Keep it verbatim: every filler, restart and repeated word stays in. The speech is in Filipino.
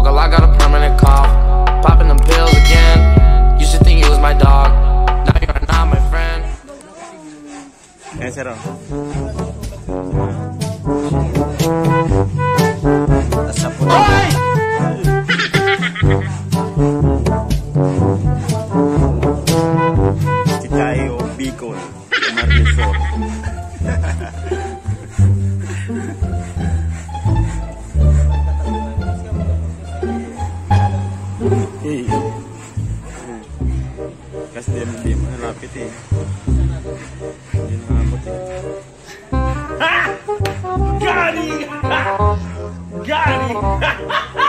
Girl, I got a permanent cough. Popping them pills again. Used to think you was my dog. Now you're not my friend. Eh, Sarah. Hoy! Chitaeh o Bicol. Marisol. Eh. Kasi di hindi malapit eh. Hindi nakabot eh. Ha! Got it! Got it!